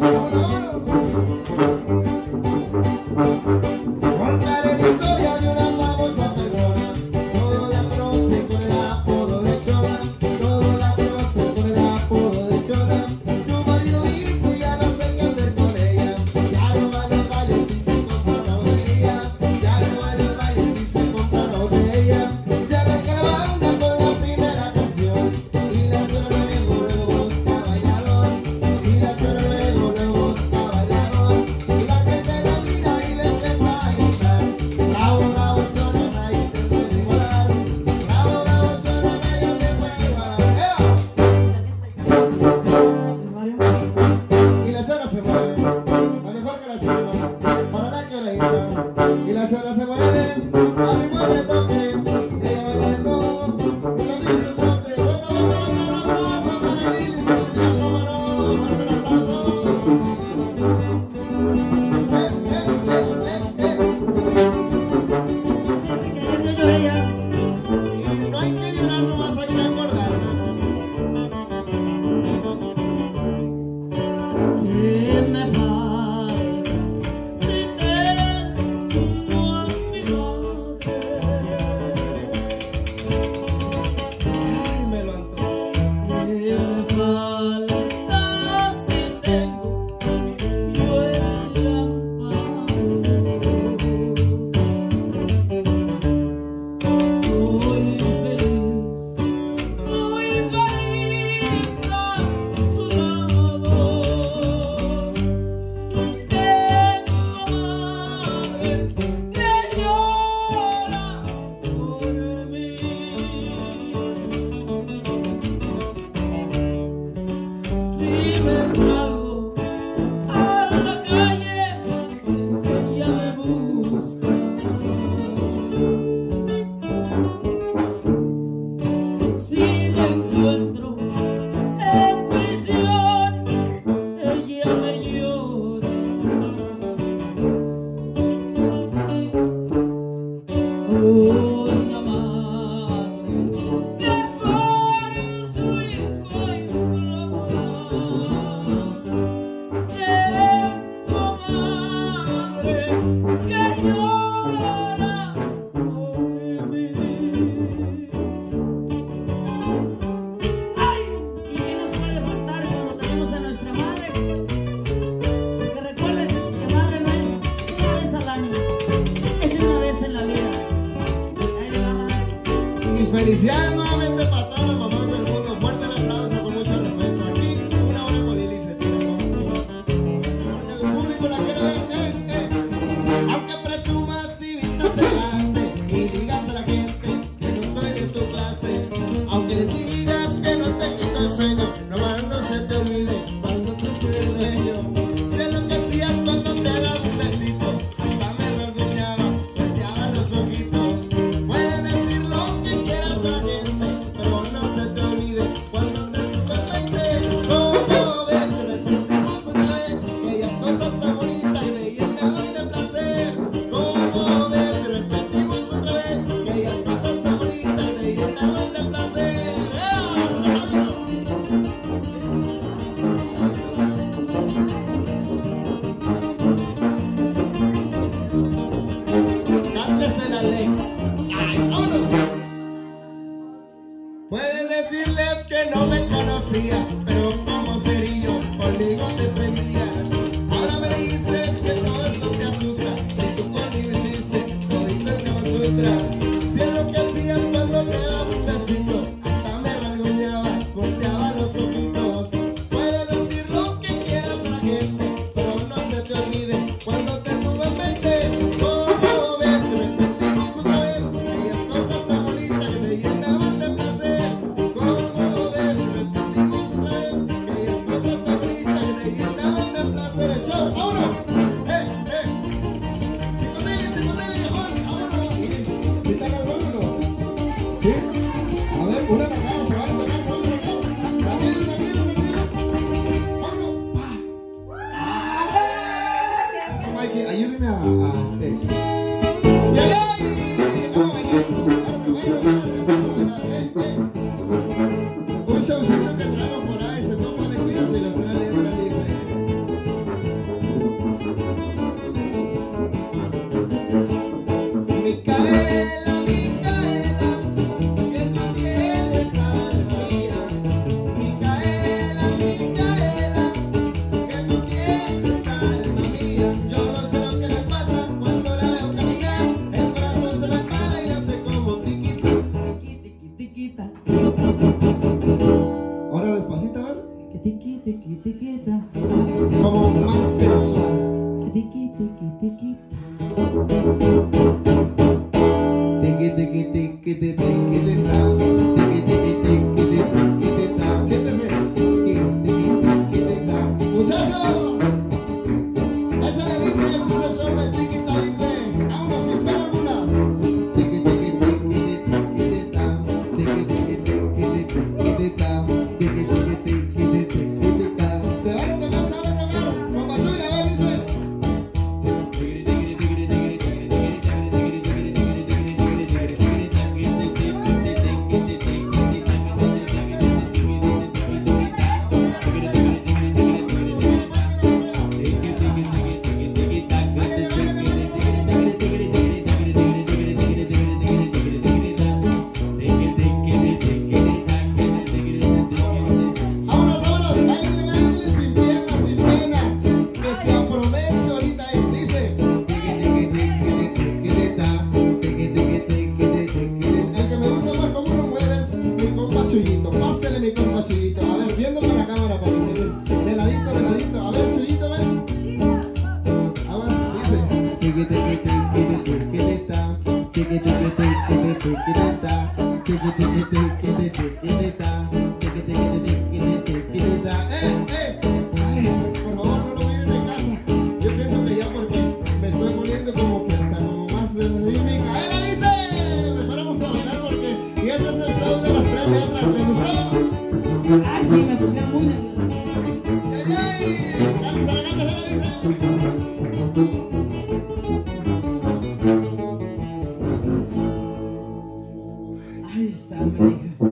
Contaré la historia de una famosa persona. Todos la conocen con el apodo de Chona. Todos la conocen con el apodo de Chona. Su marido hizo ya no sé qué hacer con ella. Ya no va a los bailes y se compra una botella. Ya no va a los bailes y se compra una botella. Se arranca la banda con la primera canción. Y la Chona luego busca bailador. Y la Chona luego busca bailador. Y la gente la mira y le empieza a gritar: bravo, bravo, Chona, nadie te puede igualar. Bravo, bravo, Chona, nadie te puede igualar. Y la Chona se mueve, la mejor que la Chona, para la quebradita. Y la Chona se mueve, al ritmo del toque, ella baila de todo, y la dice un trote. Fuerte el aplauso para Lili, cómo no, fuerte el aplauso. Y no hay que llorar, nomás hay que acordarnos. ¿Qué me falta si tengo a mi madre? Dímelo, Antonio. ¿Qué me falta si tengo yo ese amparo? Soy feliz, muy feliz a su lado. Tengo madre que llora por mí. Si me salgo a la calle, ella me busca. Si me encuentro en prisión, ella me llora. Una madre que por su hijo implora. Tengo madre que llora por mí. ¡Ay! ¿Y qué nos puede faltar cuando tenemos a nuestra madre? Que recuerden que madre no es una vez al año, es una vez en la vida. Ahí le va, madre. Y felicidades nuevamente para todas las mamás del mundo. Fuerte el aplauso con mucho respeto. Aquí una hora con Lili se tira, ¿no? Porque el público la quiere ver, Aunque presumas y vistas elegante y digas a la gente que no soy de tu clase, aunque les digas que no te quito el sueño, no mando se te olvide cuando tú fuiste dueño. Sé lo que hacías cuando te daba un besito, hasta me rasguñabas, volteaba los ojitos. Puedes decir lo que quieras a la gente, pero no se te olvide cuando te tuve frente. ¿Cómo ves? Repetimos otra vez aquellas cosas tan bonitas que te llenaban de placer. ¿Cómo ves? Repetimos otra vez aquellas cosas tan bonitas que te llenaban de placer. Cántesela, Alex. ¡Ay, vámonos! Puedes decirles que no me conocías, pero como cerillo conmigo te prendías. Ahora me dices que todo esto te asusta, si tú conmigo hiciste todito el Kama Sutra. Si es lo que hacías cuando te daba un besito, hasta me rasguñabas, volteaba los ojitos. Puedes decir lo que quieras a la gente, pero no se te olvide cuando te tuve en mente. ¿Cómo ves? Repetimos otra vez aquellas cosas tan bonitas que te llenaban de placer. ¿Cómo ves? Repetimos otra vez aquellas cosas tan bonitas que te llenaban de placer. El show, vámonos. Chicotelli, vámonos. ¿Quitan el bono? ¿Sí? A ver, una tocada, se van a tocar solo una tocada. Vámonos. Mikey, ayúdeme a un showcito que traemos por ahí, se pongan de cuidas y la otra letra dice: Y Micaela dice, mejor vamos a bailar porque y este es el show de las tres letras. ¿Le gustó? Ay, sí, me pusieron muy nerviosa. ¡Ay, ay! ¡Cántala, cántala, dice!